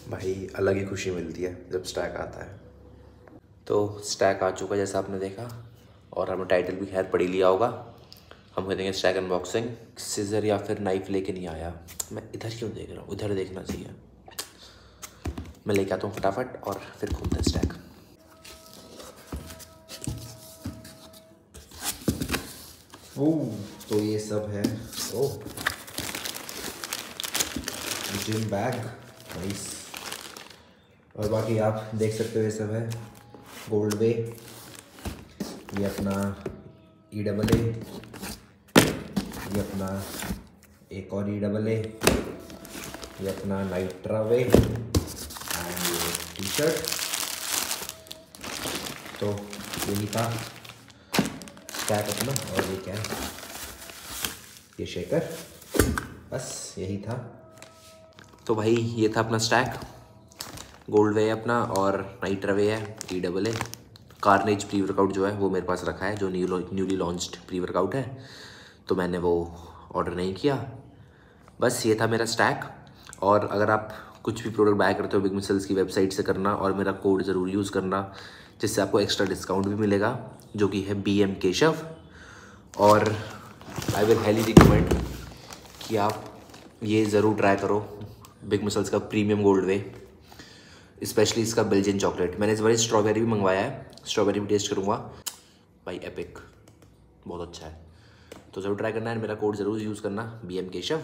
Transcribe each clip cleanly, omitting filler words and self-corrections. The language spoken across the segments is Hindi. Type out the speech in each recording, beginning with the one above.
भाई अलग ही खुशी मिलती है जब स्टैक आता है। तो स्टैक आ चुका जैसा आपने देखा, और हमने टाइटल भी खैर पढ़ ही लिया होगा। हम करेंगे स्टैक अनबॉक्सिंग। सीजर या फिर नाइफ लेके नहीं आया मैं, इधर क्यों देख रहा हूँ, उधर देखना चाहिए। मैं लेके आता हूँ फटाफट और फिर खोलते हैं स्टैक। ओह, तो ये सब है। Oh, gym bag, nice. और बाकी आप देख सकते हो ये सब है गोल्ड वे, ये अपना EAA, ये अपना एक और EAA, ये अपना नाइट्रा वे एंड ये टी-शर्ट। तो यही था स्टैक अपना। और ये क्या है, ये शेकर, बस यही था। तो भाई ये था अपना स्टैक। गोल्ड वे है अपना और नाइट्रा वे है, EAA। कार्नेज प्री वर्कआउट जो है वो मेरे पास रखा है, जो न्यूली लॉन्च्ड प्री वर्कआउट है, तो मैंने वो ऑर्डर नहीं किया। बस ये था मेरा स्टैक। और अगर आप कुछ भी प्रोडक्ट बाय करते हो बिग मसल्स की वेबसाइट से करना, और मेरा कोड ज़रूर यूज़ करना, जिससे आपको एक्स्ट्रा डिस्काउंट भी मिलेगा, जो कि है BM केशव। और आई विल हाईली रिकमेंड कि आप ये ज़रूर ट्राई करो, बिग मसल्स का प्रीमियम गोल्ड वे, स्पेशली इसका बेल्जियन चॉकलेट। मैंने इस बार स्ट्रॉबेरी भी मंगवाया है, स्ट्रॉबेरी भी टेस्ट करूँगा भाई, एपिक, बहुत अच्छा है। तो ज़रूर ट्राई करना है, मेरा कोड ज़रूर यूज़ करना, BM Keshav.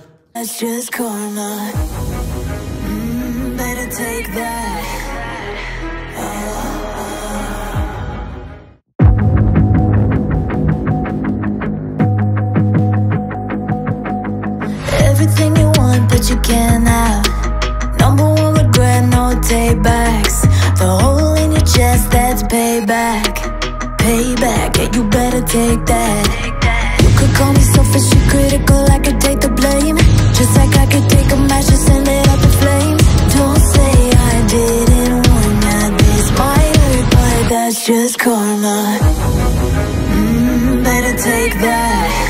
Everything you want but you can't have. Number one regret, no take backs. The hole in your chest, that's payback. Payback, yeah, you better take that. You could call me selfish and critical, I could take the blame. Just like I could take a match and send it up in flames. Don't say I didn't want that. This might hurt, but that's just karma. Better take that.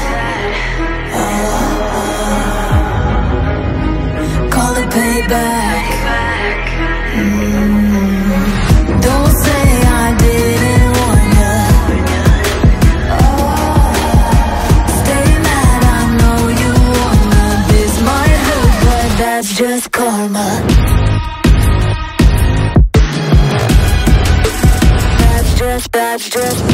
Call it payback. Don't say I didn't want ya. Stay mad, I know you wanna. This might hurt, but that's just karma. That's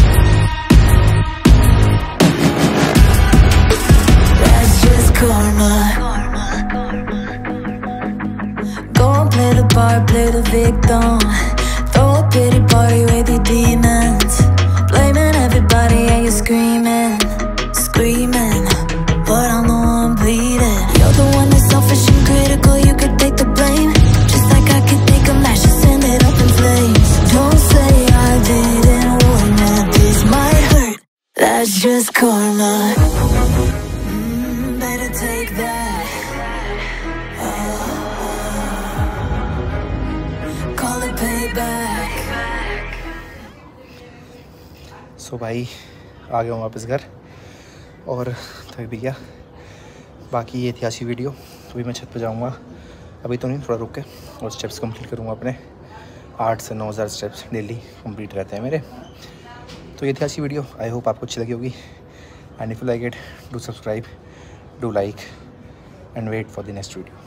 just karma. Go and play the part, play the victim. Throw a pity party with your demons. Blaming everybody and you're screaming, screaming, but I'm the one bleeding. You're the one that's selfish and critical, you could take the blame. Just like I could take a match and send it up in flames. Don't say I didn't want that. This might hurt, that's just karma. Better take that. Call it payback. सो भाई आ गया हूँ वापस घर और थक भी गया। बाकी ये थी आज की वीडियो। अभी मैं छत पे जाऊँगा, अभी तो नहीं, थोड़ा रुक के, और स्टेप्स कंप्लीट करूँगा अपने। 8 से 9,000 स्टेप्स डेली कंप्लीट रहते हैं मेरे। तो ये थी आज की वीडियो। आई होप आपको अच्छी लगी होगी। And if you like it, do subscribe, do like and wait for the next video.